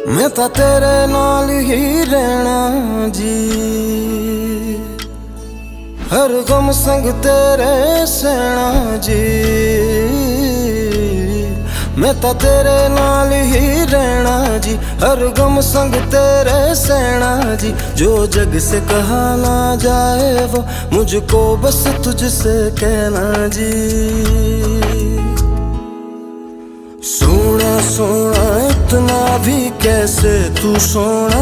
मैं तां तेरे नाल ही रहना जी, हर गम संग तेरे सहना जी। मैं तां तेरे नाल ही रहना जी, हर गम संग तेरे सहना जी। जो जग से कहा ना जाए वो मुझको बस तुझसे कहना जी। सोना सोना इतना भी कैसे तू सोना,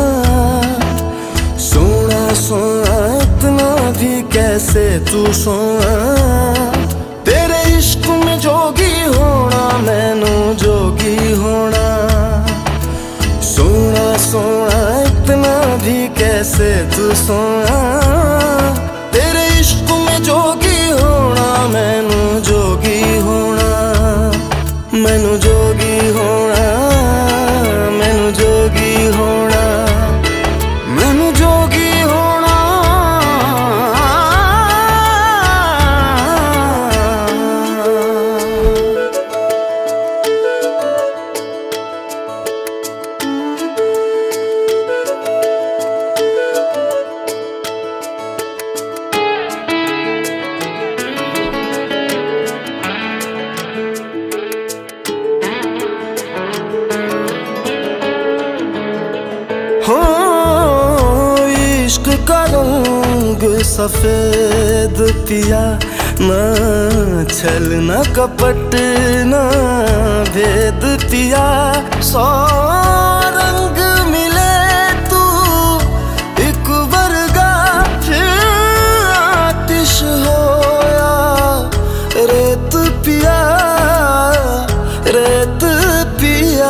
सोना सोना इतना भी कैसे तू सोना। तेरे इश्क में जोगी होना मैनू जोगी होना। सोना सोना इतना भी कैसे तू सोना। तेरे इश्क में जोगी होना मैनू जोगी होना। मैनू जोगी होना, मैनू जोगी होना, मैनू जोगी होना। हो इश्क का रंग सफेद पिया, ना छल ना कपट ना भेद पिया। सौ रंग मिले तू एक वर्गा, फिर आतिश होया रेत पिया, रेत पिया।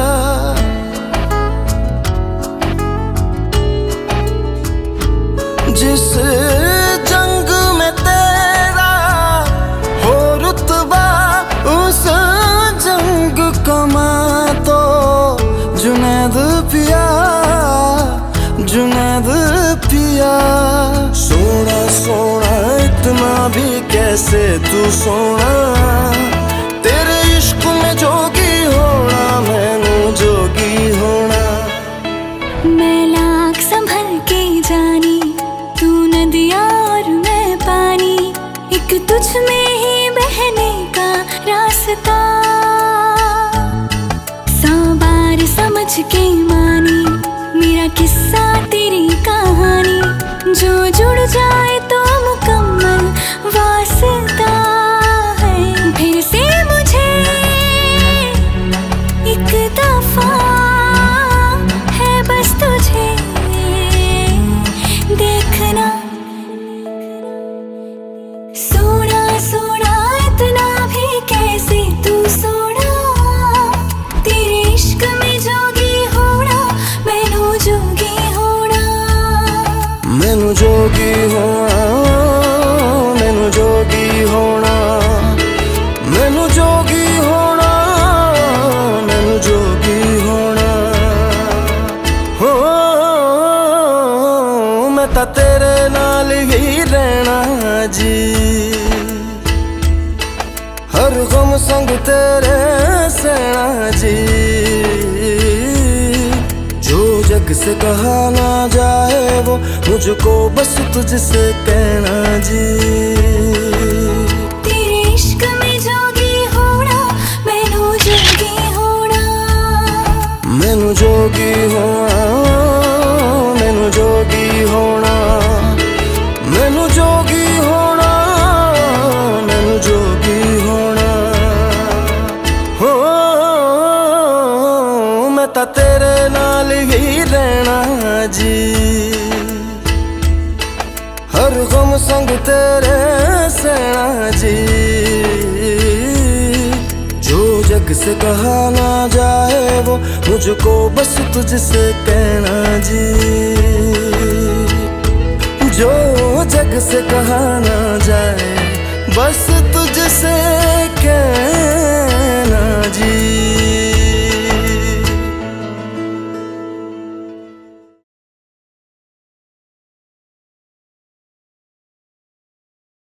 जिस जंग में तेरा हो रुतबा, उस जंग कमा तो जुनैद पिया, जुनैद पिया। सोना सोना इतना भी कैसे तू सोना। तेरे इश्क में जोगी होना मैनू जोगी होना। मैं लाख संभल के जानी, तू नदिया और मैं पानी। एक तुझ में ही बहने का रास्ता, 100 बार समझ के मानी मेरा किस्सा तेरी कहानी। जो जुड़ जाए तो मुकम्मल वास्ता है। फिर से मुझे एक दफा है बस तुझे देखना। सोना सोना इतना भी कैसे तू सोना। तेरे इश्क में जोगी होना मैनू जोगी होना। मैनू जोगी होना, मैनू जोगी होना, मैनू जोगी होना, मैनू जोगी होना। हो मैं तां तेरे नाल ही रहना जी, हर गम संग तेरे सहना जी। जो जग से कहा ना जाए वो मुझको बस तुझसे कहना जी। तेरे इश्क में जोगी होना मैनू जोगी होना। मैनू जोगी होना, मैनू जोगी होना, मैनू जोगी होना, मैनू जोगी होना। हो मैं तां तेरे नाल ही रहना जी, हर गम संग तेरे सहना जी। जो जग से कहा ना जाए वो मुझको बस तुझसे कहना जी। जो जग से कहा ना जाए बस